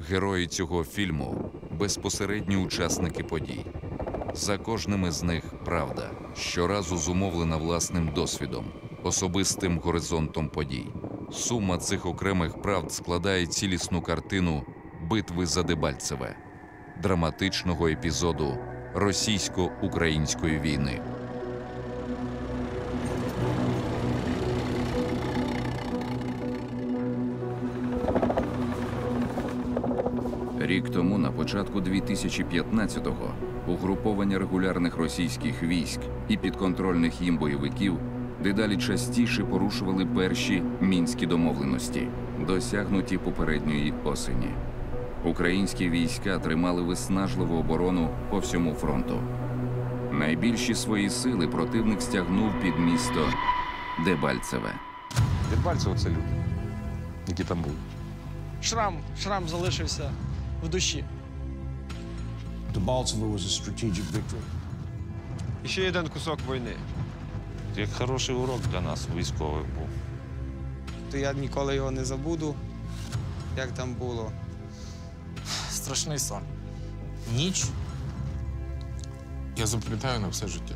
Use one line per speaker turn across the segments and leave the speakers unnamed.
Герої цього фільму – безпосередні учасники подій. За кожним із них правда, щоразу зумовлена власним досвідом, особистим горизонтом подій. Сума цих окремих правд складає цілісну картину битви за Дебальцеве, драматичного епізоду російсько-української війни. Рік тому, на початку 2015-го, угруповання регулярних російських військ і підконтрольних їм бойовиків дедалі частіше порушували перші мінські домовленості, досягнуті попередньої осені. Українські війська тримали виснажливу оборону по всьому фронту. Найбільші свої сили противник стягнув під місто Дебальцеве.
Дебальцево – це люди, які там були.
Шрам залишився в душі.
Debaltseve was a strategic victory.
І ще один кусок війни.
Як хороший урок для нас, військових, був.
То я ніколи його не забуду, як там було.
Страшний сон. Ніч.
Я запам'ятаю на все життя.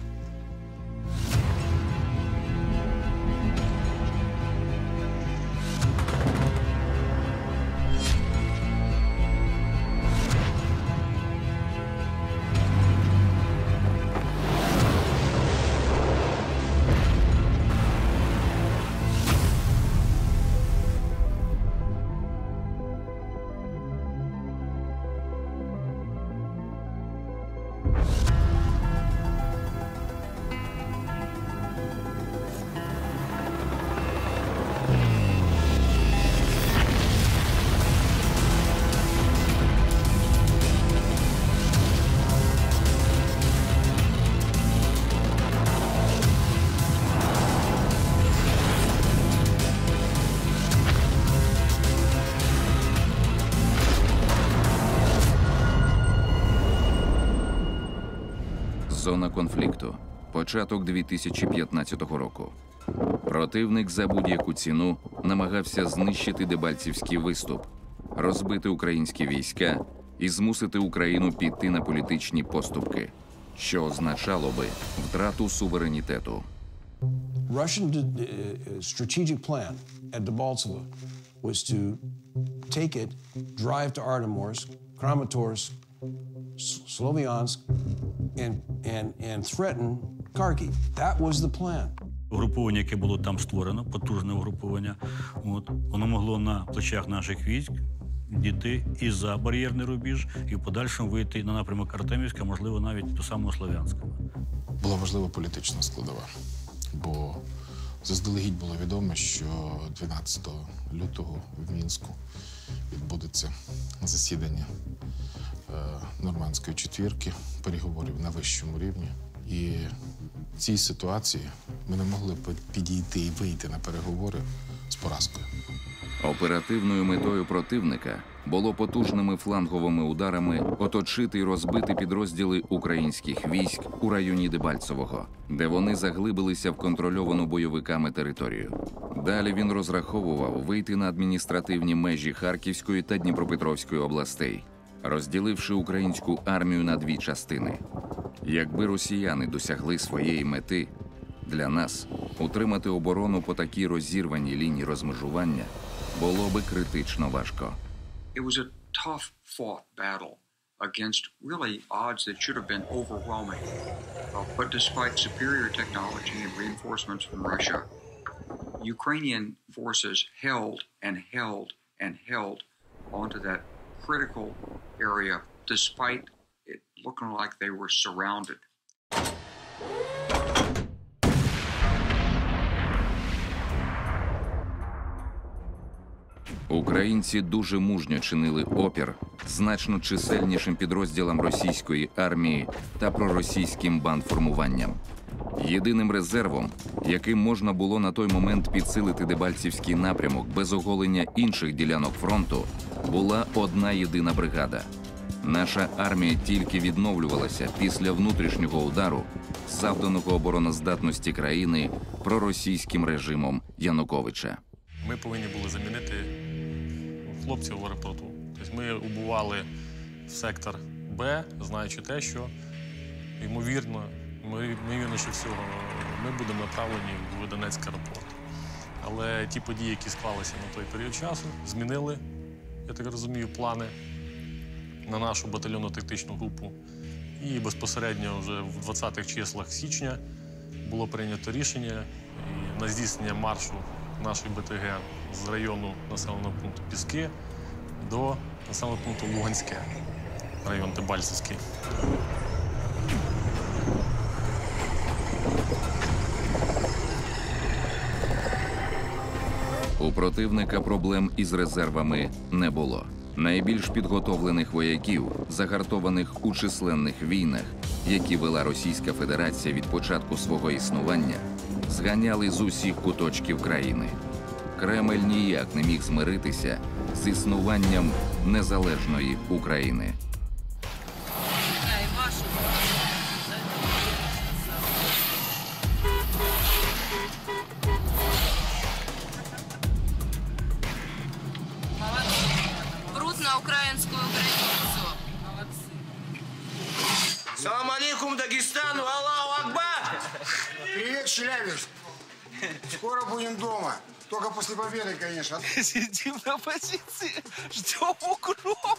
Зона конфлікту. Початок 2015 року. Противник за будь-яку ціну намагався знищити Дебальцівський виступ, розбити українські війська і змусити Україну піти на політичні поступки, що означало би втрату суверенітету.
Russian strategic plan at Debaltseve was to take it, drive to Artemorsk, Kramatorsk, Sloviansk, and threaten Kharkiv. That was the plan.
Угруповання, яке було там створено, потужне угруповання, воно могло на плечах наших військ дійти і за бар'єрний рубіж, і в подальшому вийти на напрямок Артемівська, можливо, навіть до самого Слов'янська.
Була важлива політична складова, бо заздалегідь було відомо, що 12 лютого в Мінську відбудеться засідання Нормандської четвірки, переговорів на вищому рівні. І в цій ситуації ми не могли підійти і вийти на переговори з поразкою.
Оперативною метою противника було потужними фланговими ударами оточити і розбити підрозділи українських військ у районі Дебальцевого, де вони заглибилися в контрольовану бойовиками територію. Далі він розраховував вийти на адміністративні межі Харківської та Дніпропетровської областей, розділивши українську армію на дві частини. Якби росіяни досягли своєї мети, для нас утримати оборону по такій розірваній лінії розмежування було би критично важко.
It was a tough fought battle against really odds that should have been overwhelming. But despite superior technology and reinforcements from Russia, Ukrainian forces held and held and held onto that critical area despite it looking like they were surrounded.
Українці дуже мужньо чинили опір значно чисельнішим підрозділам російської армії та проросійським бандформуванням. Єдиним резервом, яким можна було на той момент підсилити Дебальцівський напрямок без оголення інших ділянок фронту, була одна єдина бригада. Наша армія тільки відновлювалася після внутрішнього удару, завданого обороноздатності країни проросійським режимом Януковича.
Ми повинні були замінити хлопців в аеропорту. Тобто ми убували в сектор Б, знаючи те, що ймовірніше всього, ми будемо направлені в Донецький аеропорт. Але ті події, які склалися на той період часу, змінили, я так розумію, плани на нашу батальйонну тактичну групу. І безпосередньо вже в 20-х числах січня було прийнято рішення на здійснення маршу нашої БТГ з району населеного пункту Піски до населеного пункту Луганське, район Дебальцевський.
У противника проблем із резервами не було. Найбільш підготовлених вояків, загартованих у численних війнах, які вела Російська Федерація від початку свого існування, зганяли з усіх куточків країни. Кремль ніяк не міг змиритися з існуванням незалежної України.
Украинскую границу. Молодцы.
Салам алейкум, Дагестану, Аллаху Акбар!
Привет, Челябинск! Скоро будем дома. Только после победы, конечно.
Сидим на позиции, ждем укропа.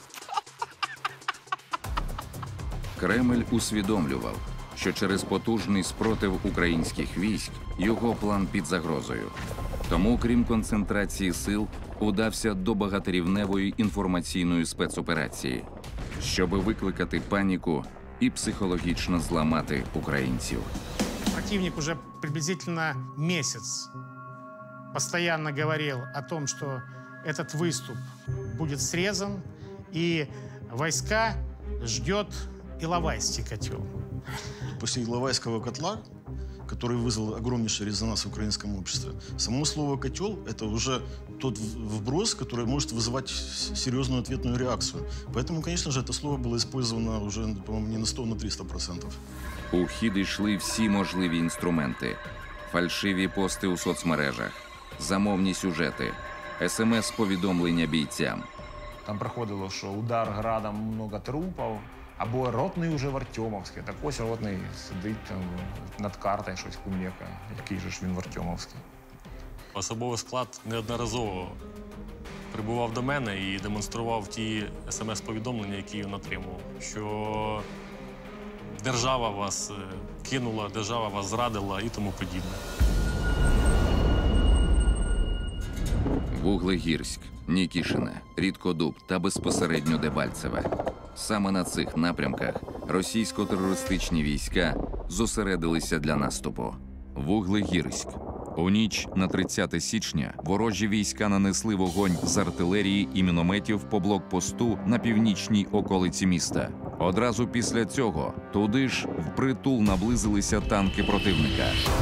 Кремль усвідомлював, що через потужний спротив українських військ його план під загрозою. Тому, крім концентрації сил, удався до багаторівневої інформаційної спецоперації, щоб викликати паніку і психологічно зламати українців.
Противник уже приблизительно месяц постоянно говорил о том, что этот выступ будет срезан, и войска ждет Иловайский котел.
После Иловайского котла, который вызвал огромнейший резонанс в украинском обществе, само слово «котел» — это уже тот вброс, который может вызывать серьезную ответную реакцию. Поэтому, конечно же, это слово было использовано уже, по-моему, не на 100, а на 300%.
У хід йшли всі можливі інструменти. Фальшиві пости у соцмережах, замовні сюжети, СМС-повідомлення бійцям.
Там проходило, що удар градом, много трупів, або ротний уже в Артемовській. Так ось ротний сидить там над картою, щось кумекає. Який же ж він в Артемовській.
Особовий склад неодноразово прибував до мене і демонстрував ті СМС-повідомлення, які він отримував. Що держава вас кинула, держава вас зрадила і тому подібне.
Вуглегірськ, Нікішине, Рідкодуб та безпосередньо Дебальцеве. Саме на цих напрямках російсько-терористичні війська зосередилися для наступу. Вуглегірськ. У ніч на 30 січня ворожі війська нанесли вогонь з артилерії і мінометів по блокпосту на північній околиці міста. Одразу після цього туди ж впритул наблизилися танки противника.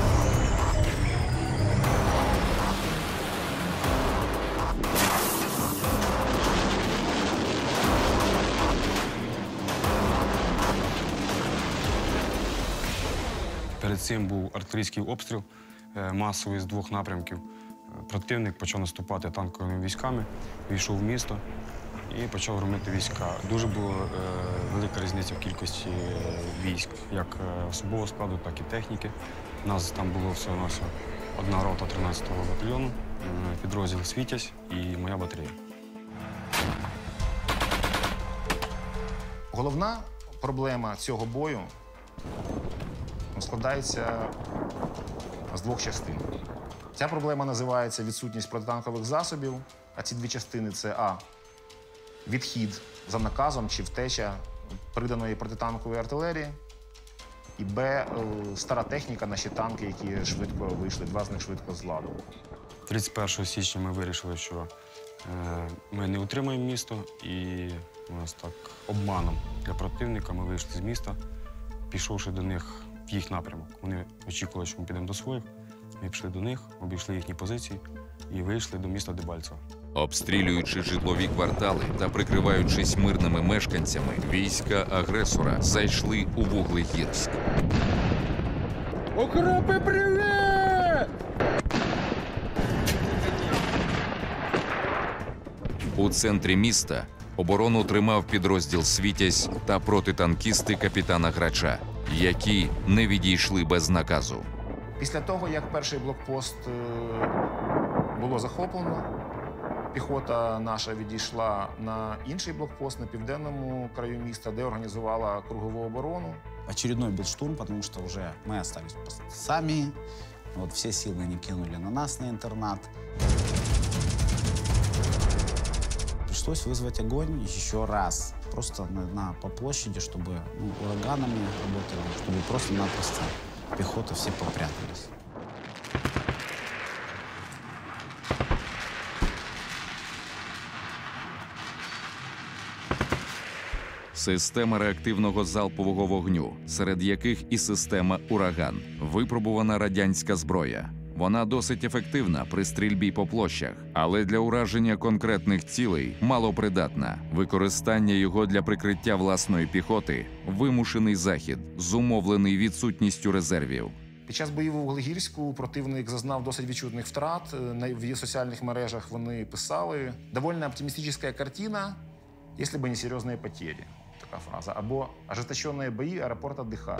Перед цим був артилерійський обстріл масовий з двох напрямків. Противник почав наступати танковими військами, війшов в місто і почав громити війська. Дуже була велика різниця в кількості військ, як особового складу, так і техніки. У нас там було всього-навсього одна рота 13-го батальйону, підрозділ «Світязь» і моя батарея.
Головна проблема цього бою складається з двох частин. Ця проблема називається відсутність протитанкових засобів, а ці дві частини – це а. відхід за наказом чи втеча приданої протитанкової артилерії, і б. стара техніка, наші танки, які швидко вийшли, два з них швидко з ладу.
31 січня ми вирішили, що ми не утримуємо місто, і у нас так обманом для противника ми вийшли з міста, пішовши до них в їх напрямок. Вони очікували, що ми підемо до своїх. Ми пішли до них, обійшли їхні позиції і вийшли до міста Дебальцево.
Обстрілюючи житлові квартали та прикриваючись мирними мешканцями, війська агресора зайшли у Вуглегірськ.
Укропи, привіт!
У центрі міста Оборону тримав підрозділ «Світязь» та протитанкісти капітана Грача, які не відійшли без наказу.
Після того, як перший блокпост було захоплено, піхота наша відійшла на інший блокпост на південному краю міста, де організувала кругову оборону.
Очередной был штурм, потому что уже мы остались сами. Вот все силы они кинули на нас, на интернат. Пришлось вызвать огонь еще раз. Просто по площади, чтобы ураганами работали, чтобы просто-напросто пехота все попрятались.
Система реактивного залпового вогню, серед яких і система «Ураган», випробувана радянська зброя. Вона досить ефективна при стрільбі по площах, але для ураження конкретних цілей малопридатна. Використання його для прикриття власної піхоти – вимушений захід, зумовлений відсутністю резервів.
Під час боїв у Углегірську противник зазнав досить відчутних втрат. В соціальних мережах вони писали «довольно оптимістична картина, якщо б не серйозні потери». Така фраза. Або «ожесточені бої, аеропорт віддихає».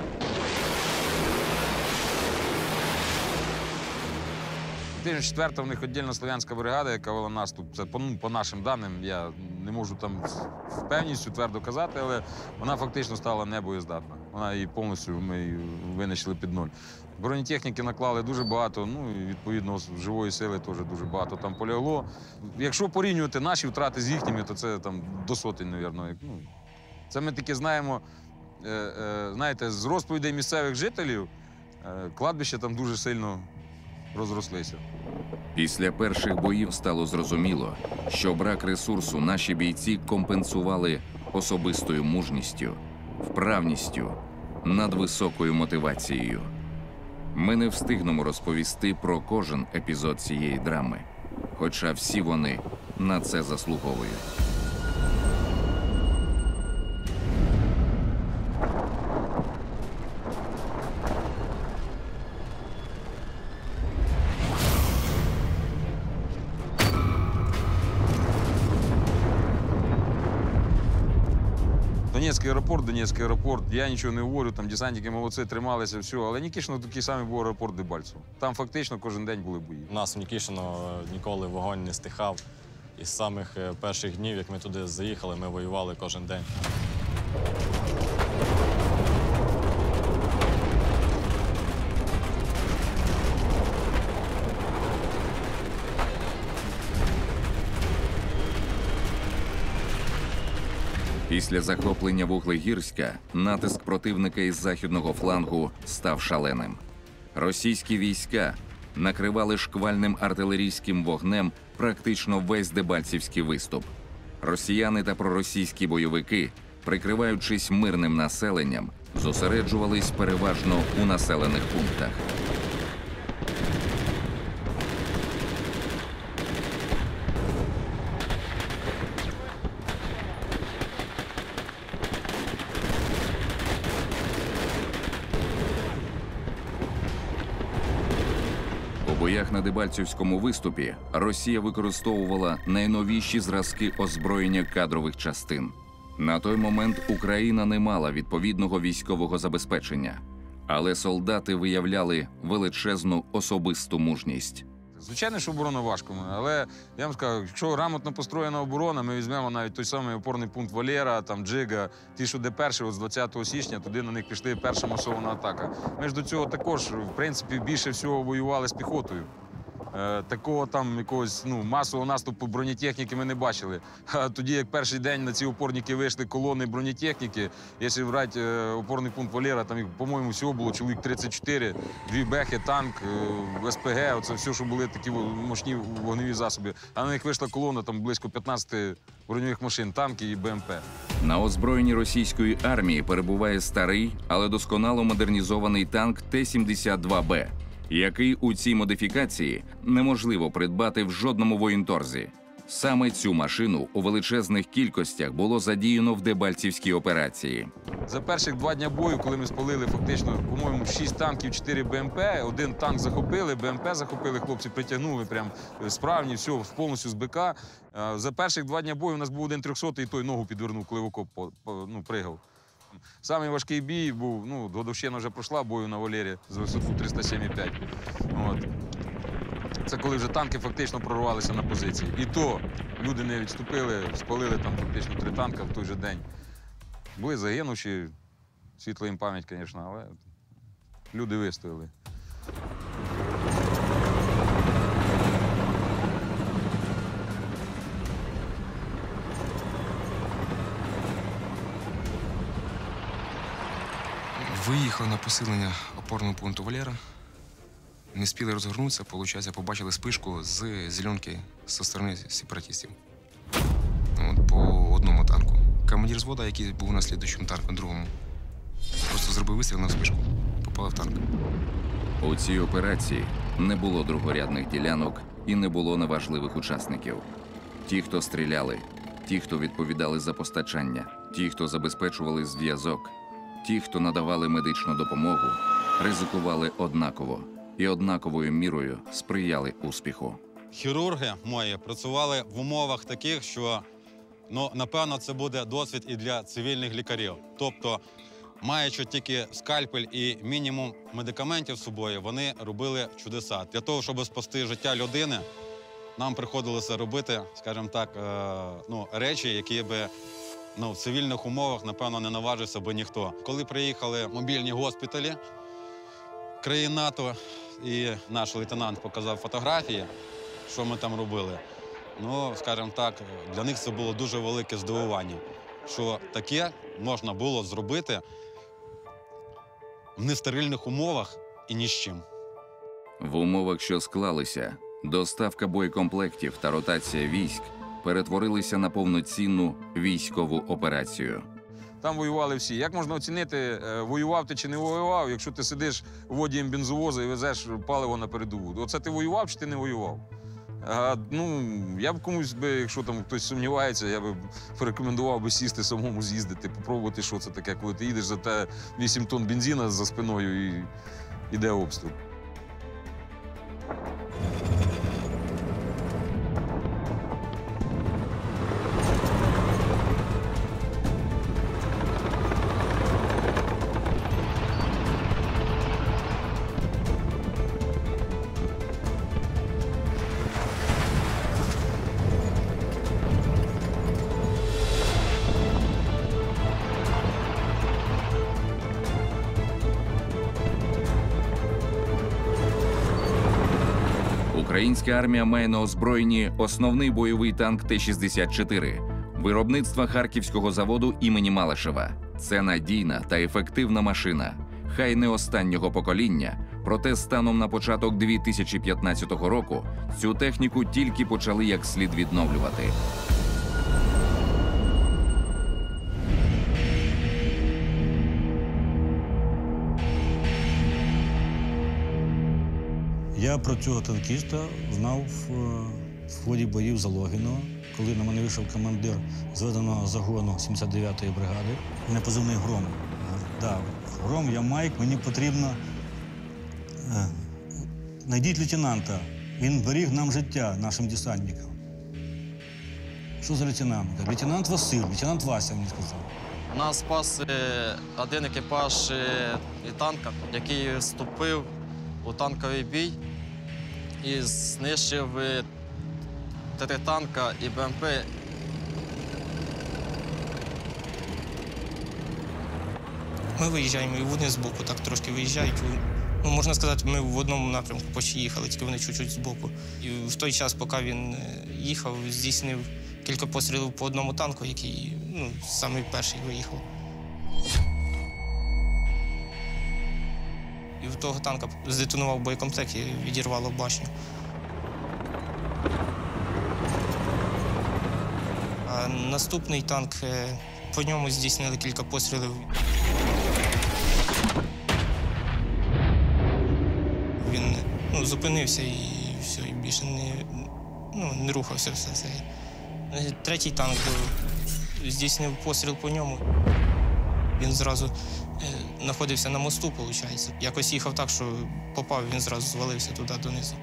Тиждень 4-го в них віддільна слов'янська бригада, яка вела наступ. Це по нашим даним, я не можу там з певністю твердо казати, але вона фактично стала небоєздатна. Вона її повністю, ми її винищили під нуль. Бронетехніки наклали дуже багато, і відповідно живої сили теж дуже багато там полягло. Якщо порівнювати наші втрати з їхніми, то це там до сотень, мабуть. Це ми таки знаємо, знаєте, з розповідей місцевих жителів, кладбища там дуже сильно розрослися.
Після перших боїв стало зрозуміло, що брак ресурсу наші бійці компенсували особистою мужністю, вправністю, надвисокою мотивацією. Ми не встигнемо розповісти про кожен епізод цієї драми, хоча всі вони на це заслуговують.
Донецький аеропорт, я нічого не говорю, там десантники молодці, трималися, все, але Нікішино такий самий був аеропорт Дебальцево. Там фактично кожен день були бої.
У нас в Нікішино ніколи вогонь не стихав. І з самих перших днів, як ми туди заїхали, ми воювали кожен день.
Після захоплення Вуглегірська натиск противника із західного флангу став шаленим. Російські війська накривали шквальним артилерійським вогнем практично весь Дебальцівський виступ. Росіяни та проросійські бойовики, прикриваючись мирним населенням, зосереджувались переважно у населених пунктах. У боях на Дебальцівському виступі Росія використовувала найновіші зразки озброєння кадрових частин. На той момент Україна не мала відповідного військового забезпечення, але солдати виявляли величезну особисту мужність.
Звичайно, що оборона важко, але я вам скажу, якщо грамотно построєна оборона, ми візьмемо навіть той самий опорний пункт Валєра, там Джига, ті, що де перші, з 20 січня, туди на них пішли перша масована атака. Ми ж до цього також, в принципі, більше всього воювали з піхотою. Такого там якогось масового наступу бронетехніки ми не бачили. А тоді, як перший день на ці опорники вийшли колони бронетехніки, якщо брати опорний пункт Валєра, там, по-моєму, всього було чоловік 34, 2 бехи, танк, СПГ, оце все, що були такі мощні вогневі засоби. А на них вийшла колона там близько 15 броньових машин, танки і БМП.
На озброєнні російської армії перебуває старий, але досконало модернізований танк Т-72Б, який у цій модифікації неможливо придбати в жодному воєнторзі. Саме цю машину у величезних кількостях було задіяно в Дебальцівській операції.
За перших 2 дні бою, коли ми спалили фактично, по-моєму, 6 танків, 4 БМП, 1 танк захопили, БМП захопили, хлопці притягнули прям справні, все, повністю з БК. За перших 2 дні бою у нас був 1 300-й, і той ногу підвернув, коли в окоп пригав. Самий важкий бій був, годовщина вже пройшла бою на Валері з висоту 307,5. От. Це коли вже танки фактично прорвалися на позиції. І то люди не відступили, спалили там фактично 3 танка в той же день. Були загинувші, світла їм пам'ять, звісно, але люди вистояли.
Виїхали на посилення опорного пункту Валера. Не спіли розгорнутися, виходить, побачили спишку з зеленки зі сторони сепаратистів. По одному танку. Командир взводу, який був на слідуючому танку, другому, просто зробив вистріл на спишку, попали в танк.
У цій операції не було другорядних ділянок і не було неважливих учасників. Ті, хто стріляли, ті, хто відповідали за постачання, ті, хто забезпечували зв'язок, ті, хто надавали медичну допомогу, ризикували однаково і однаковою мірою сприяли успіху.
Хірурги мої працювали в умовах таких, що, напевно, це буде досвід і для цивільних лікарів. Тобто, маючи тільки скальпель і мінімум медикаментів з собою, вони робили чудеса. Для того, щоб спасти життя людини, нам приходилося робити, скажімо так, речі, які би в цивільних умовах, напевно, не наважився би ніхто. Коли приїхали мобільні госпіталі країн НАТО, і наш лейтенант показав фотографії, що ми там робили, скажімо так, для них це було дуже велике здивування, що таке можна було зробити в нестерильних умовах і ні з чим.
В умовах, що склалися, доставка боєкомплектів та ротація військ перетворилися на повноцінну військову операцію.
Там воювали всі. Як можна оцінити, воював ти чи не воював, якщо ти сидиш водієм бензовоза і везеш паливо на передову? Оце ти воював чи ти не воював? Я б комусь би, якщо там хтось сумнівається, я би порекомендував би сісти самому, з'їздити, попробувати, що це таке, коли ти їдеш за те 8 тонн бензина за спиною і йде обстріл.
Українська армія має на озброєнні основний бойовий танк Т-64 виробництва Харківського заводу імені Малишева. Це надійна та ефективна машина, хай не останнього покоління, проте станом на початок 2015 року цю техніку тільки почали як слід відновлювати.
Я про цього танкіста знав в ході боїв за Логіно, коли на мене вийшов командир зведеного загону 79-ї бригади. Мене позивний Гром. Гром, я Майк, мені потрібно... Найдіть лейтенанта. Він беріг нам життя, нашим десантникам. Що за лейтенант? Лейтенант Василь, лейтенант Вася, мені сказав.
Нас спас один екіпаж танка, який вступив у танковий бій і знищив 3 танка і БМП.
Ми виїжджаємо, і вони збоку так трошки виїжджають. Можна сказати, ми в одному напрямку почти їхали, тільки вони чуть-чуть збоку. І в той час, поки він їхав, здійснив кілька пострілів по одному танку, який самий перший виїхав. І в того танка здетонував боєкомплект і відірвало башню. А наступний танк, по ньому здійснили кілька пострілів. Він зупинився і все, і більше не рухався все це. Третій танк здійснив постріл по ньому. Він зразу знаходився на мосту, виходить. Якось їхав так, що попав, він зразу звалився туди донизу.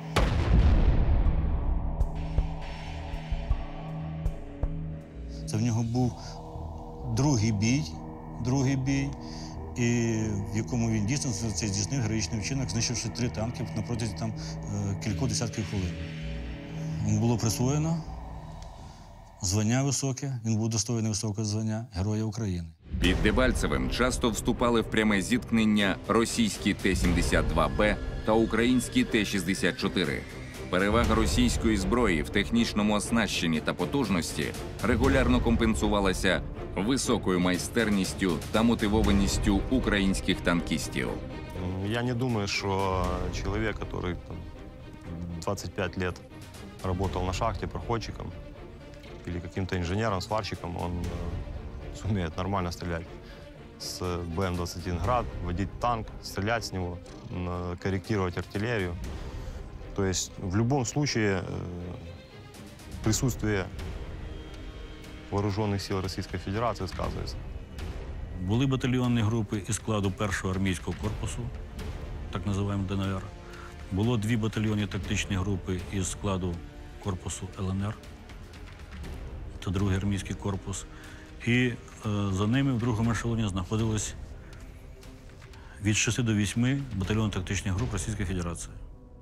Це в нього був другий бій, і в якому він дійсно це здійснив героїчний вчинок, знищивши 3 танки на протязі кількох десятків хвилин. Йому було присвоєно звання високе, він був достойний високого звання Героя України.
Під Дебальцевим часто вступали в пряме зіткнення російські Т-72Б та українські Т-64. Перевага російської зброї в технічному оснащенні та потужності регулярно компенсувалася високою майстерністю та мотивованістю українських танкістів.
Я не думаю, что человек, который 25 лет работал на шахте проходчиком или каким-то инженером, сварщиком, он сумеет нормально стрелять с БМ-21 «Град», водить танк, стрелять с него, корректировать артиллерию. То есть в любом случае присутствие вооруженных сил Российской Федерации сказывается.
Були батальйонні групи із складу 1-го армійського корпусу, так називаємо ДНР. Було 2 батальйонні тактичні групи із складу корпусу ЛНР, це 2-й армійський корпус. І за ними в 2-му ешелоні знаходилось від 6 до 8 батальйонно-тактичних груп Російської Федерації.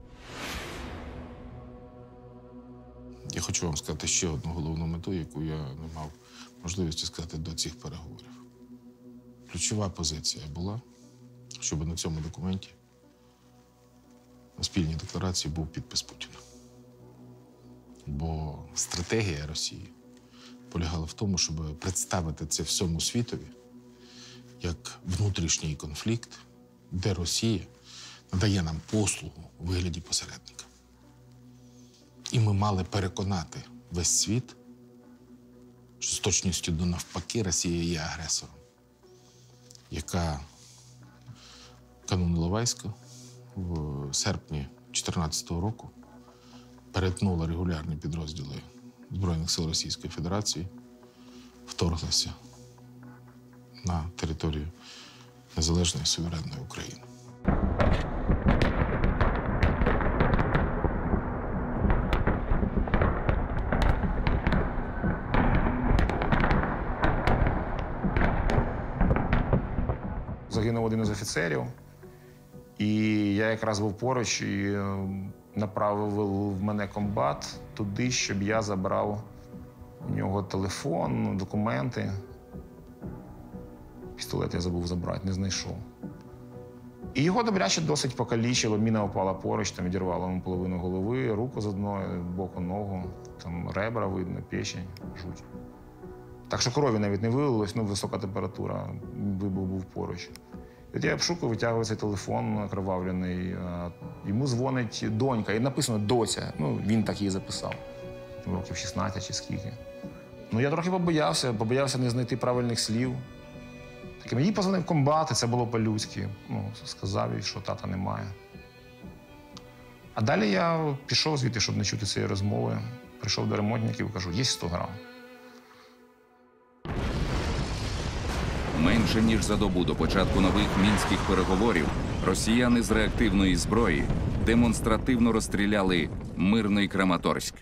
Я хочу вам сказати ще одну головну мету, яку я не мав можливості сказати до цих переговорів. Ключова позиція була, щоб на цьому документі, на спільній декларації, був підпис Путіна. Бо стратегія Росії полягала в тому, щоб представити це всьому світові як внутрішній конфлікт, де Росія надає нам послугу у вигляді посередника. І ми мали переконати весь світ, що з точністю до навпаки Росія є агресором, яка канун Іловайська в серпні 2014 року перетнула регулярні підрозділи Збройних сил Російської Федерації, вторглася на територію незалежної суверенної України.
Загинув один із офіцерів, і я якраз був поруч і направив в мене комбат туди, щоб я забрав у нього телефон, документи. Пістолет я забув забрати, не знайшов. І його добряче досить покалічило, міна упала поруч, там відірвало йому половину голови, руку з одної, боку ногу, там ребра видно, печень, жуть. Так що крові навіть не вилилось, висока температура, вибух був поруч. І от я обшукую, витягую цей телефон окровавлений, йому дзвонить донька, і написано «доця», він так її записав, років 16 чи скільки. Я трохи побоявся не знайти правильних слів. Мені позвонив комбат, і це було по-людськи, сказав їй, що тата немає. А далі я пішов звідти, щоб не чути цієї розмови, прийшов до ремонтників і кажу, є 100 грам.
Менше ніж за добу до початку нових мінських переговорів росіяни з реактивної зброї демонстративно розстріляли мирний Краматорськ.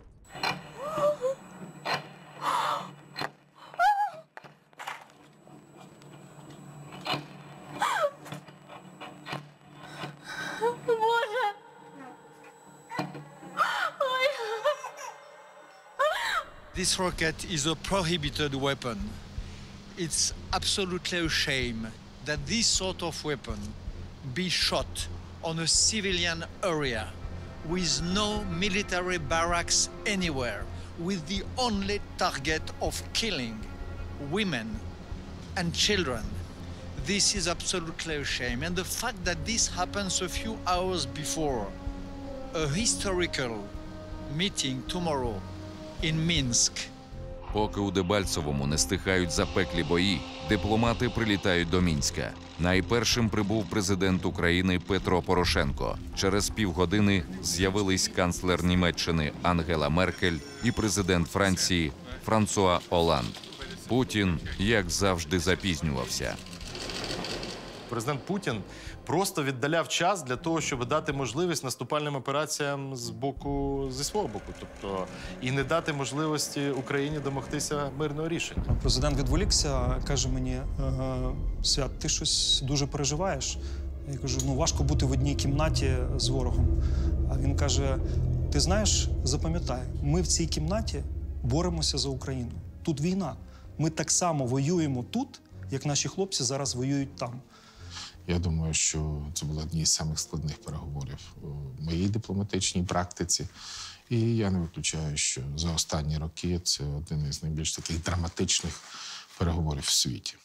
This rocket is a prohibited weapon. It's absolutely a shame that this sort of weapon be shot on a civilian area with no military barracks anywhere, with the only target of killing women and children. This is absolutely a shame. And the fact that this happens a few hours before a historical meeting tomorrow in Minsk.
Поки у Дебальцевому не стихають запеклі бої, дипломати прилітають до Мінська. Найпершим прибув президент України Петро Порошенко. Через півгодини з'явились канцлер Німеччини Ангела Меркель і президент Франції Франсуа Оланд. Путін, як завжди, запізнювався.
Президент Путін просто віддаляв час для того, щоб дати можливість наступальним операціям зі свого боку. Тобто, і не дати можливості Україні домогтися мирного рішення.
Президент відволікся, каже мені: Свят, ти щось дуже переживаєш? Я кажу, ну важко бути в одній кімнаті з ворогом. А він каже, ти знаєш, запам'ятай, ми в цій кімнаті боремося за Україну. Тут війна. Ми так само воюємо тут, як наші хлопці зараз воюють там.
Я думаю, що це були одні з самих складних переговорів у моїй дипломатичній практиці. І я не виключаю, що за останні роки це один із найбільш таких драматичних переговорів в світі.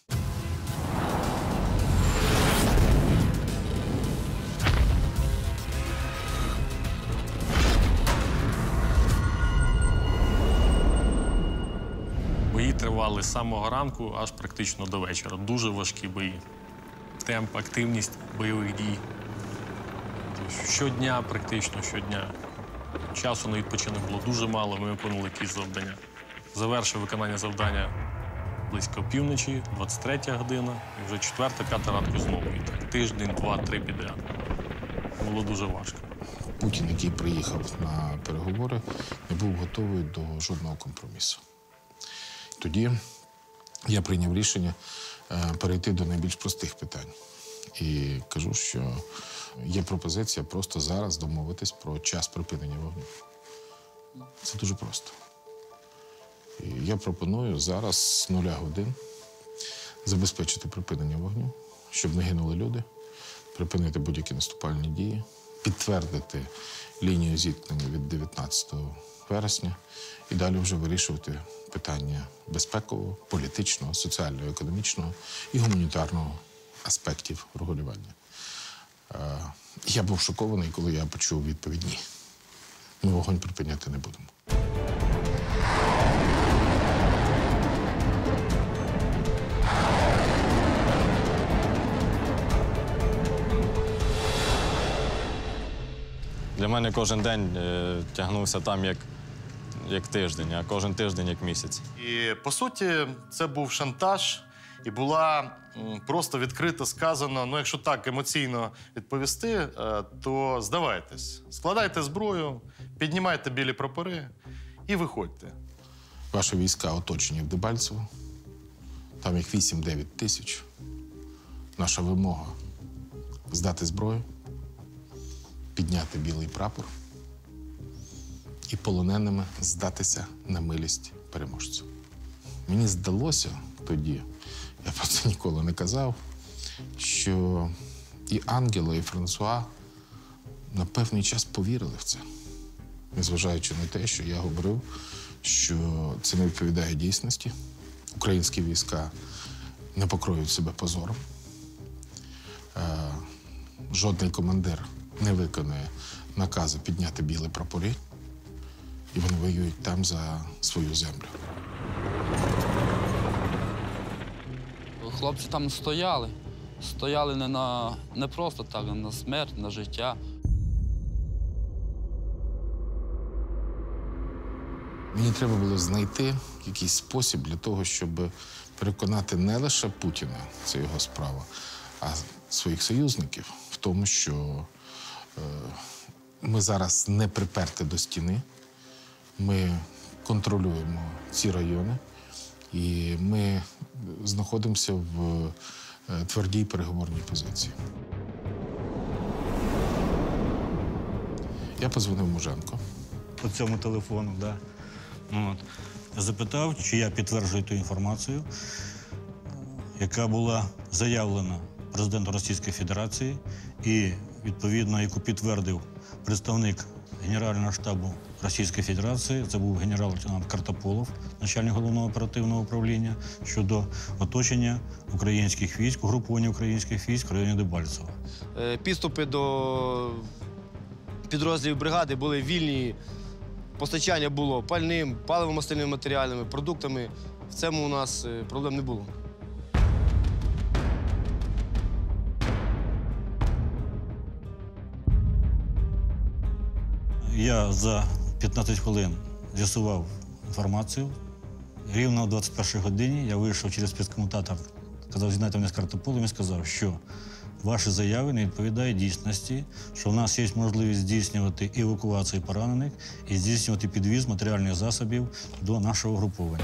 Бої тривали з самого ранку аж практично до вечора. Дуже важкі бої. Темп, активність бойових дій. Щодня, практично щодня. Часу на відпочинок було дуже мало, ми виконували якісь завдання. Завершив виконання завдання близько півночі, 23-я година, і вже 4-5 ранку знову. І так тиждень, 2-3 підряд. Було дуже важко.
Путін, який приїхав на переговори, не був готовий до жодного компромісу. Тоді я прийняв рішення перейти до найбільш простих питань. І кажу, що є пропозиція просто зараз домовитись про час припинення вогню. Це дуже просто. І я пропоную зараз з 0 годин забезпечити припинення вогню, щоб не гинули люди, припинити будь-які наступальні дії, підтвердити лінію зіткнення від 19 вересня і далі вже вирішувати питання безпекового, політичного, соціального, економічного і гуманітарного аспектів регулювання. Я був шокований, коли я почув відповідь «ні». Ми вогонь припиняти не будемо.
Для мене кожен день тягнувся там як тиждень, а кожен тиждень як місяць.
І, по суті, це був шантаж, і була просто відкрито сказано, ну, якщо так емоційно відповісти, то здавайтесь, складайте зброю, піднімайте білі прапори і виходьте.
Ваші війська оточені в Дебальцево, там їх 8-9 тисяч. Наша вимога – здати зброю, підняти білий прапор і полоненими здатися на милість переможців. Мені здалося тоді, я про це ніколи не казав, що і Ангела, і Франсуа на певний час повірили в це. Незважаючи на те, що я говорив, що це не відповідає дійсності. Українські війська не покроють себе позором. Жодний командир не виконує наказу підняти білі прапори, і вони воюють там за свою землю.
Хлопці там стояли. Стояли не просто так, а на смерть, на життя.
Мені треба було знайти якийсь спосіб для того, щоб переконати не лише Путіна, це його справа, а своїх союзників в тому, що ми зараз не приперті до стіни, ми контролюємо ці райони, і ми знаходимося в твердій переговорній позиції. Я подзвонив Муженко.
По цьому телефону, так. Да. Запитав, чи я підтверджую ту інформацію, яка була заявлена президентом Російської Федерації і, відповідно, яку підтвердив представник Генерального штабу Російської Федерації, це був генерал-лейтенант Картополов, начальник головного оперативного управління, щодо оточення українських військ, угрупування українських військ в районі Дебальцева.
Підступи до підрозділів бригади були вільні
постачання було пальним, паливо-мастильними матеріалами, продуктами. В цьому у нас проблем не було.
Я за 15 хвилин з'ясував інформацію. Рівно о 21 годині я вийшов через спецкомутатор, сказав, з'єднайте мене з Картополем і сказав, що ваші заяви не відповідають дійсності, що в нас є можливість здійснювати евакуацію поранених і здійснювати підвіз матеріальних засобів до нашого угруповання.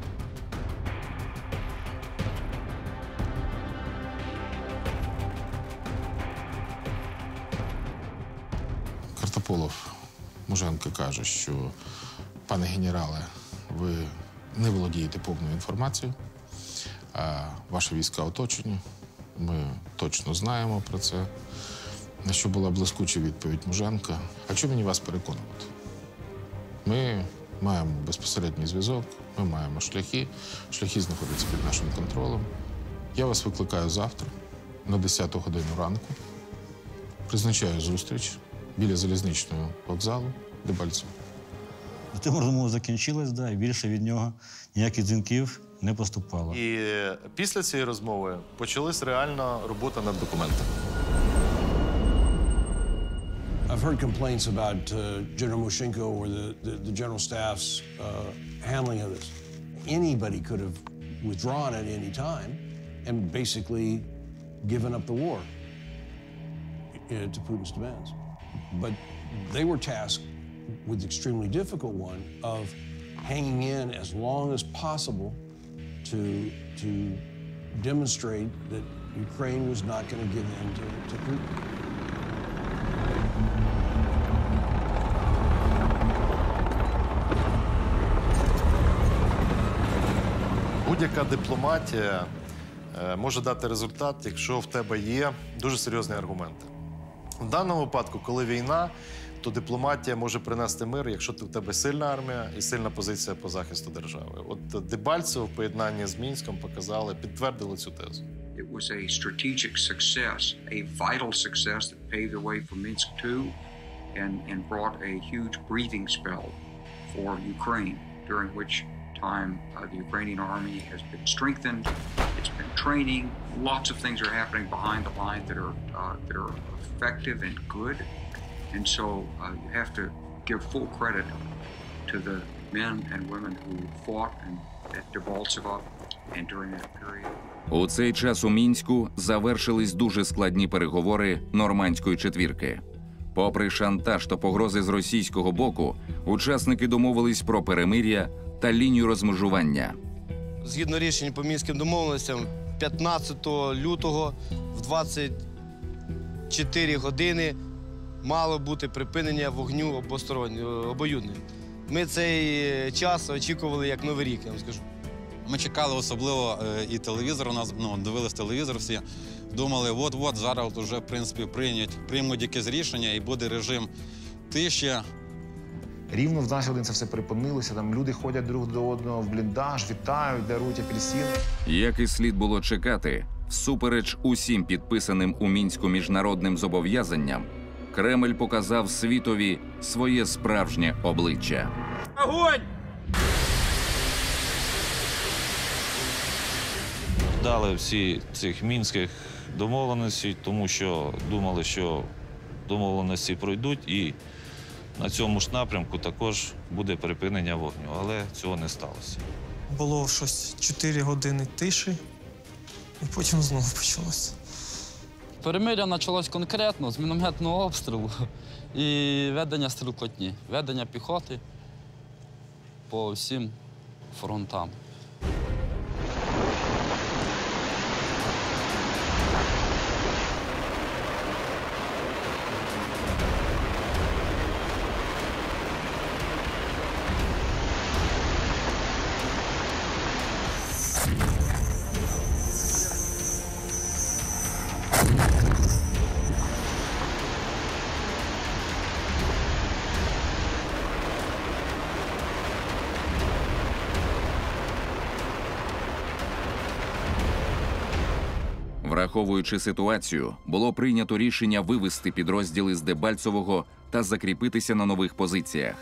Картополов Муженко каже, що, пане генерале, ви не володієте повною інформацією, а ваші війська оточені. Ми точно знаємо про це. На що була блискуча відповідь Муженка. А чому мені вас переконувати? Ми маємо безпосередній зв'язок, ми маємо шляхи. Шляхи знаходяться під нашим контролем. Я вас викликаю завтра на 10 годину ранку. Призначаю зустріч біля залізничного вокзалу Дебальцево.
На цьому розмова закінчилась, і більше від нього ніяких дзвінків не поступало.
І після цієї розмови почалась реальна робота над документами.
I've heard complaints about General Mushenko or the General Staff's handling of this. Anybody could have withdrawn at any time and basically given up the war to Putin's demands. But they were tasked with the extremely difficult one of hanging in as long as possible to demonstrate that Ukraine was not going to give in to Putin.
Будь-яка дипломатія може дати результат, якщо в тебе є дуже серйозні аргументи. В даному випадку, коли війна, то дипломатія може принести мир, якщо в тебе сильна армія і сильна позиція по захисту держави. От Дебальцево в поєднанні з Мінськом показали, підтвердили цю тезу.
It was a strategic success, a vital success that paved the way for Minsk II and brought a huge breathing spell for Ukraine, during which time the Ukrainian army has been strengthened, it's been training, lots of things are happening behind the line that are effective and good. And so you have to give full credit to the men and women who fought at Debaltseve and during that period.
У цей час у Мінську завершились дуже складні переговори Нормандської четвірки. Попри шантаж та погрози з російського боку, учасники домовились про перемир'я та лінію розмежування.
Згідно рішень по Мінським домовленостям, 15 лютого в 24 години мало бути припинення вогню обоюдне. Ми цей час очікували як Новий рік, я вам скажу.
Ми чекали особливо і телевізор у нас, дивились телевізор всі, думали, от-от, зараз вже, в принципі, приймуть якесь рішення і буде режим тиші.
Рівно в 12 годин це все припинилося, там люди ходять друг до одного в бліндаж, вітають, дарують апельсин.
Як і слід було чекати, всупереч усім підписаним у Мінську міжнародним зобов'язанням, Кремль показав світові своє справжнє обличчя.
Огонь!
Дали всі цих мінських домовленостей, тому що думали, що домовленості пройдуть і на цьому ж напрямку також буде припинення вогню, але цього не сталося.
Було щось 4 години тиші, і потім знову почалося.
Перемир'я почалось конкретно з мінометного обстрілу і ведення стрілкотні, ведення піхоти по всім фронтам.
Враховуючи ситуацію, було прийнято рішення вивести підрозділи з Дебальцевого та закріпитися на нових позиціях.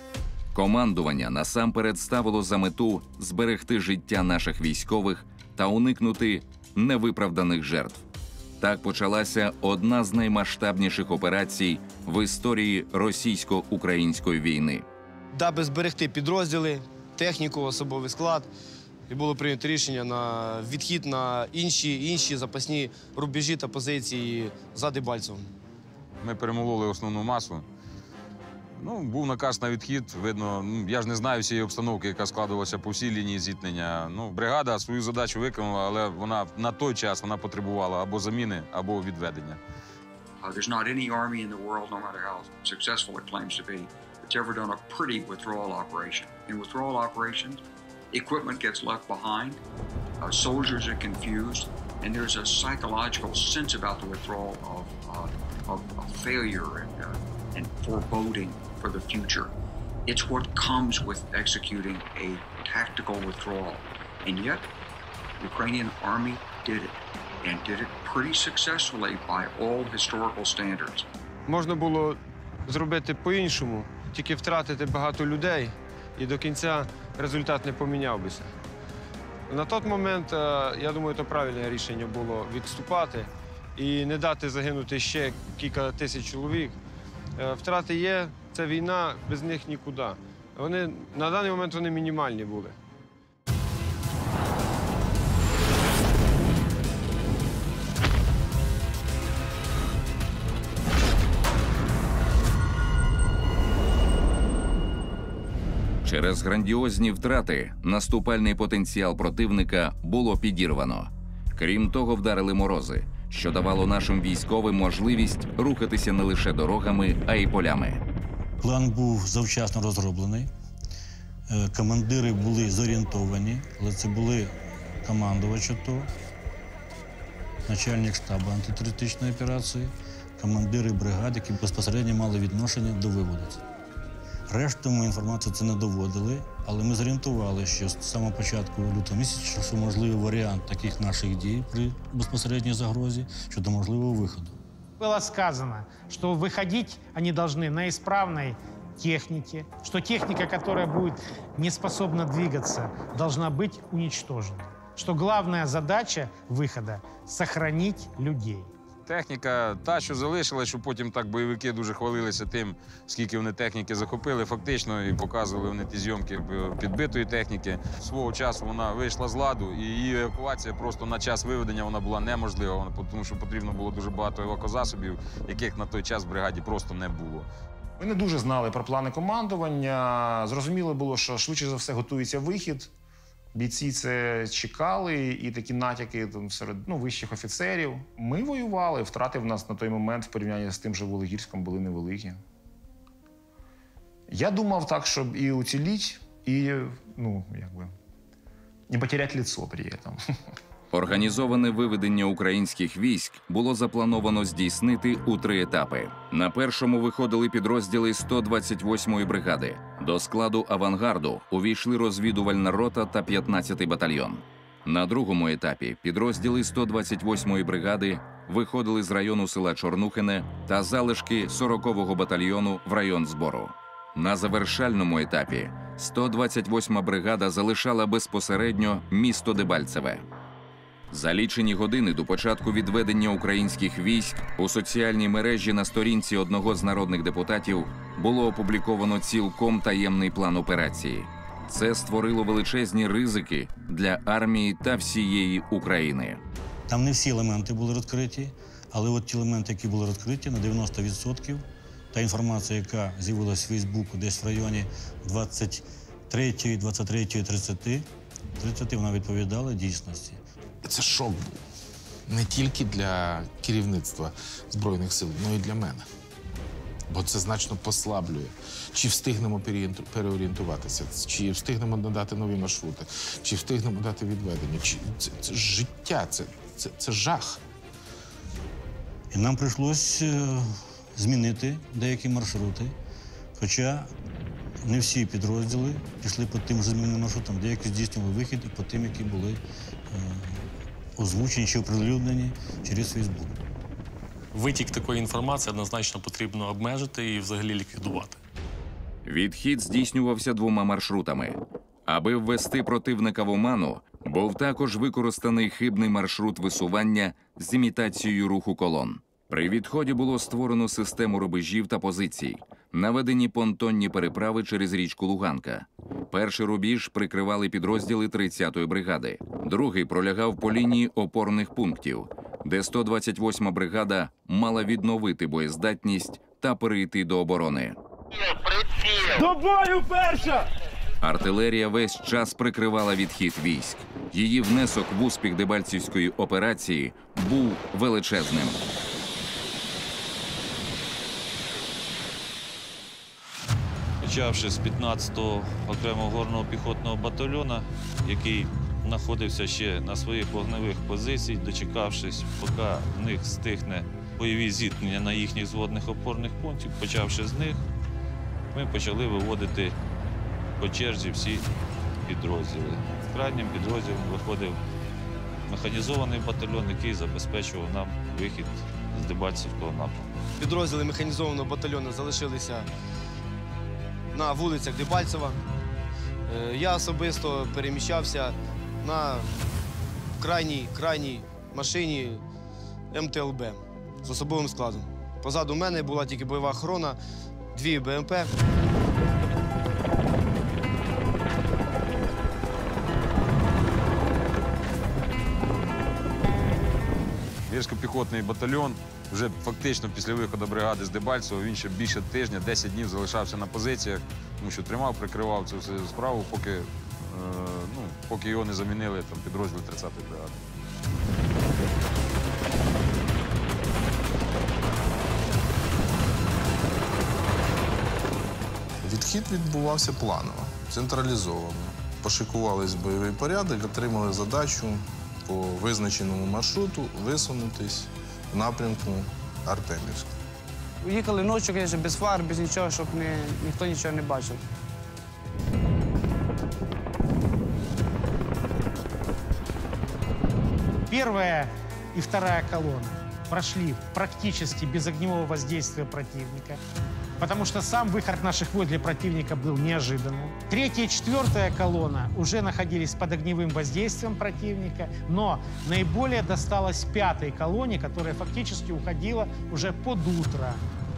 Командування насамперед ставило за мету зберегти життя наших військових та уникнути невиправданих жертв. Так почалася одна з наймасштабніших операцій в історії російсько-української війни.
Даби зберегти підрозділи, техніку, особовий склад, і було прийнято рішення на відхід на інші запасні рубежі та позиції за Дебальцевим.
Ми перемололи основну масу. Був наказ на відхід. Видно, я ж не знаю всієї обстановки, яка складувалася по всій лінії зіткнення. Бригада свою задачу виконала, але вона на той час вона потребувала або заміни, або відведення.
There's not any army in the world, no matter how successful it claims to be, that's ever done a pretty withdrawal operation. In withdrawal operations, equipment gets left behind, soldiers are confused, and there's a psychological sense about the withdrawal of failure and foreboding for the future. It's what comes with executing a tactical withdrawal. And yet, the Ukrainian army did it, and did it pretty successfully by all historical standards.
Можна було зробити по-іншому, тільки втратити багато людей, і до кінця результат не поміняв бися. На той момент, я думаю, це правильне рішення було відступати і не дати загинути ще кілька тисяч чоловік. Втрати є, це війна, без них нікуди. На даний момент вони мінімальні були.
Через грандіозні втрати наступальний потенціал противника було підірвано. Крім того, вдарили морози, що давало нашим військовим можливість рухатися не лише дорогами, а й полями.
План був завчасно розроблений, командири були зорієнтовані, але це були командувач АТО, начальник штабу антитерористичної операції, командири бригад, які безпосередньо мали відношення до виводу. Решту ми інформацію це не доводили, але ми зорієнтували, що з самого початку лютого місяця, що можливий варіант таких наших дій при безпосередній загрозі щодо можливого виходу.
Было сказано, что выходить они должны на исправной технике, что техника, которая будет не способна двигаться, должна быть уничтожена. Что главная задача выхода – сохранить людей.
Техніка та, що залишилась, що потім так бойовики дуже хвалилися тим, скільки вони техніки захопили, фактично, і показували вони ті зйомки підбитої техніки. Свого часу вона вийшла з ладу, і її евакуація просто на час виведення вона була неможлива, тому що потрібно було дуже багато евакозасобів, яких на той час в бригаді просто не було.
Ми не дуже знали про плани командування. Зрозуміло було, що швидше за все готується вихід. Бійці це чекали, і такі натяки серед вищих офіцерів. Ми воювали, втрати в нас на той момент в порівнянні з тим же Вологірськом були невеликі. Я думав так, щоб і уціліть, і, не потерять лицо при этом.
Організоване виведення українських військ було заплановано здійснити у 3 етапи. На першому виходили підрозділи 128-ї бригади. До складу авангарду увійшли розвідувальна рота та 15-й батальйон. На другому етапі підрозділи 128-ї бригади виходили з району села Чорнухине та залишки 40-го батальйону в район збору. На завершальному етапі 128-ма бригада залишала безпосередньо місто Дебальцеве. За лічені години до початку відведення українських військ у соціальній мережі на сторінці одного з народних депутатів було опубліковано цілком таємний план операції. Це створило величезні ризики для армії та всієї України.
Там не всі елементи були розкриті, але от ті елементи, які були розкриті, на 90%, та інформація, яка з'явилася в Фейсбуку десь в районі 23-30, вона відповідала дійсності.
Це шок був. Не тільки для керівництва Збройних сил, але й для мене. Бо це значно послаблює. Чи встигнемо переорієнтуватися, чи встигнемо надати нові маршрути, чи встигнемо дати відведення. Це життя, це жах.
І нам прийшлося змінити деякі маршрути, хоча не всі підрозділи пішли по тим же змінним маршрутам, деякі здійснювали вихід і по тим, які були озвучені чи оприлюднені через Фейсбук.
Витік такої інформації однозначно потрібно обмежити і взагалі ліквідувати.
Відхід здійснювався двома маршрутами. Аби ввести противника в оману, був також використаний хибний маршрут висування з імітацією руху колон. При відході було створено систему рубежів та позицій, наведені понтонні переправи через річку Луганка. Перший рубіж прикривали підрозділи 30-ї бригади. Другий пролягав по лінії опорних пунктів, де 128-ма бригада мала відновити боєздатність та перейти до оборони.
До бою, перша!
Артилерія весь час прикривала відхід військ. Її внесок в успіх Дебальцівської операції був величезним.
Почавши з 15-го окремого горного піхотного батальйону, який знаходився ще на своїх вогневих позиціях, дочекавшись, поки в них стихне бойові зіткнення на їхніх зводних опорних пунктів, почавши з них, ми почали виводити по черзі всі підрозділи. Крайнім підрозділом виходив механізований батальйон, який забезпечував нам вихід з Дебальцівського напрямку.
Підрозділи механізованого батальйону залишилися на вулицях Дебальцева. Я особисто переміщався на крайній машині МТЛБ з особовим складом. Позаду мене була тільки бойова охорона, 2 БМП.
Гірсько-піхотний батальйон вже фактично після виходу бригади з Дебальцева, він ще більше тижня, 10 днів залишався на позиціях, тому що тримав, прикривав цю всю справу, поки його не замінили підрозділ 30-ї бригади.
Відхід відбувався планово, централізовано. Пошикувались в бойовий порядок, отримали задачу по визначеному маршруту висунутись в напрямку Артемівська.
Їхали ночі, звісно, без фар, без нічого, щоб ніхто нічого не бачив.
Первая и вторая колонна прошли практически без огневого воздействия противника, потому что сам выход наших войск для противника был неожиданным. Третья и четвертая колонна уже находились под огневым воздействием противника, но наиболее досталось пятой колонне, которая фактически уходила уже под утро.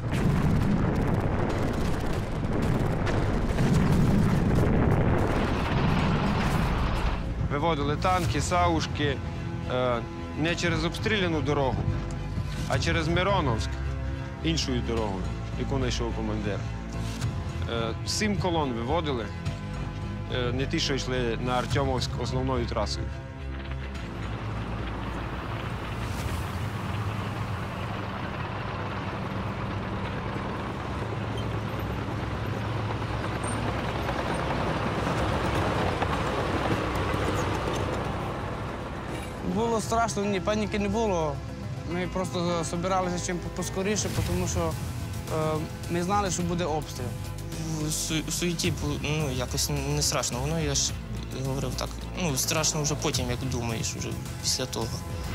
Виводили танки, саушки не через обстріляну дорогу, а через Мироновськ, іншою дорогою, яку знайшов командир. 7 колон виводили, не ті, що йшли на Артемовськ основною трасою.
Було страшно, ні, паніки не було. Ми просто збиралися чим поскоріше, тому що ми знали, що буде обстріл.
В суеті якось не страшно. Воно, я ж говорив так, страшно вже потім, як думаєш, вже після того.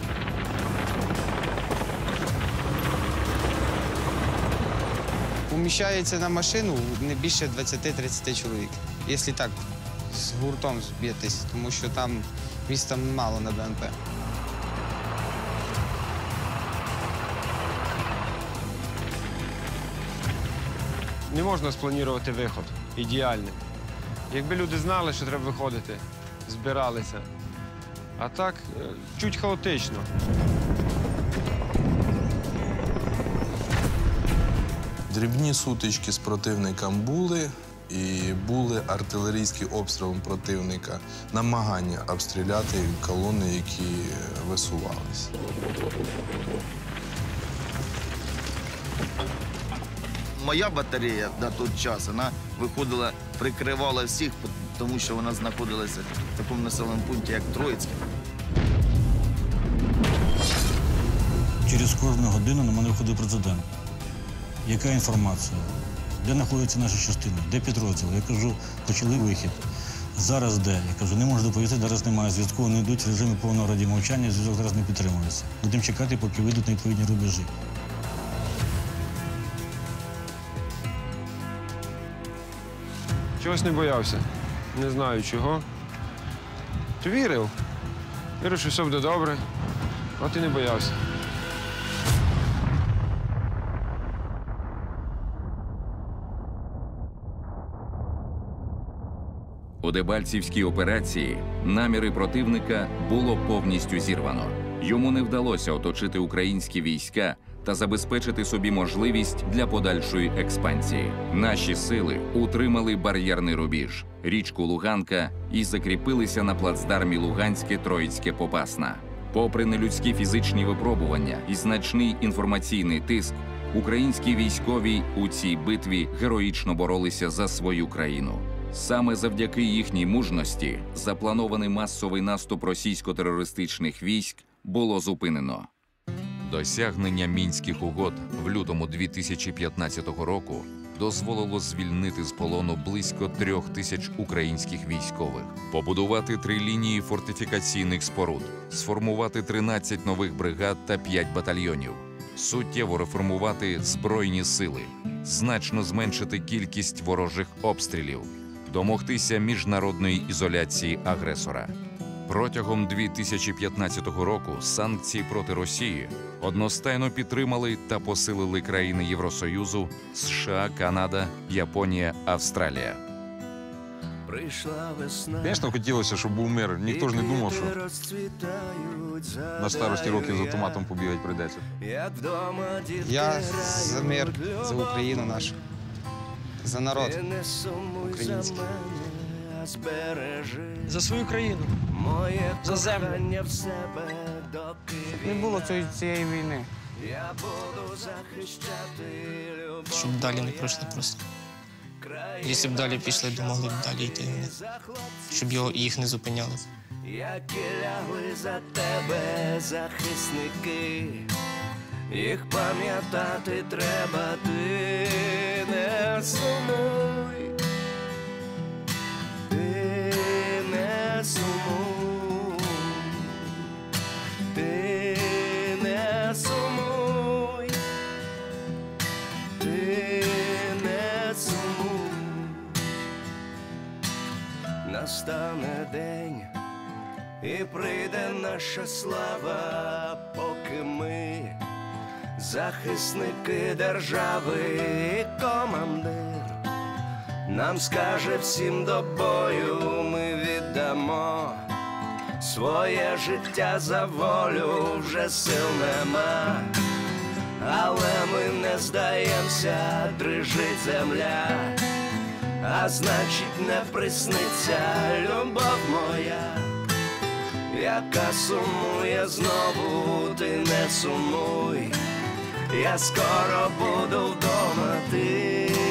Уміщається на машину не більше 20-30 чоловік, якщо так з гуртом зб'єтесь, тому що там міста мало на БМП.
Не можна спланувати виход ідеальний. Якби люди знали, що треба виходити, збиралися. А так, чуть хаотично.
Дрібні сутички з противником були, і були артилерійські обстріли противника, намагання обстріляти колони, які висувалися.
Моя батарея на той час, вона виходила, прикривала всіх, тому що вона знаходилася в такому населеному пункті, як Троїцьке.
Через кожну годину на мене виходив президент. Яка інформація? Де знаходяться наші частини? Де підрозділи? Я кажу, почали вихід. Зараз де? Я кажу, не можу доповісти, зараз немає зв'язку, вони йдуть в режимі повного радіомовчання, зв'язок зараз не підтримується. Будемо чекати, поки вийдуть на відповідні рубежі.
чогось не боявся. Не знаю чого. То вірив. Вірив, що все буде добре, от і не боявся.
У Дебальцівській операції наміри противника було повністю зірвано. Йому не вдалося оточити українські війська та забезпечити собі можливість для подальшої експансії. Наші сили утримали бар'єрний рубіж, річку Луганка і закріпилися на плацдармі Луганське-Троїцьке-Попасна. Попри нелюдські фізичні випробування і значний інформаційний тиск, українські військові у цій битві героїчно боролися за свою країну. Саме завдяки їхній мужності запланований масовий наступ російсько-терористичних військ було зупинено. Досягнення Мінських угод в лютому 2015 року дозволило звільнити з полону близько 3000 українських військових, побудувати 3 лінії фортифікаційних споруд, сформувати 13 нових бригад та 5 батальйонів, суттєво реформувати Збройні сили, значно зменшити кількість ворожих обстрілів, домогтися міжнародної ізоляції агресора. Протягом 2015 року санкції проти Росії одностайно підтримали та посилили країни Євросоюзу, США, Канада, Японія, Австралія.
Звісно, хотілося, щоб був мир. Ніхто ж не думав, що на старості років з автоматом побігати прийдеться.
Я за мир, за Україну нашу, за народ український.
За свою країну, за землю.
Не було цієї війни.
Щоб далі не пройшли просто. Якщо б далі пішли, то могли б далі йти. Щоб їх не зупиняли.
Які лягли за тебе захисники, їх пам'ятати треба, ти не сумуй, ти не сумуй, ти не сумуй, ти не сумуй. Настане день, і прийде наша слава, поки ми захисники держави, і командир нам скаже всім до бою, ми віддамо своє життя за волю, вже сил нема, але ми не здаємося, дрижить земля, а значить не присниться любов моя, яка сумує знову, ти не сумуй, я скоро буду вдома, ти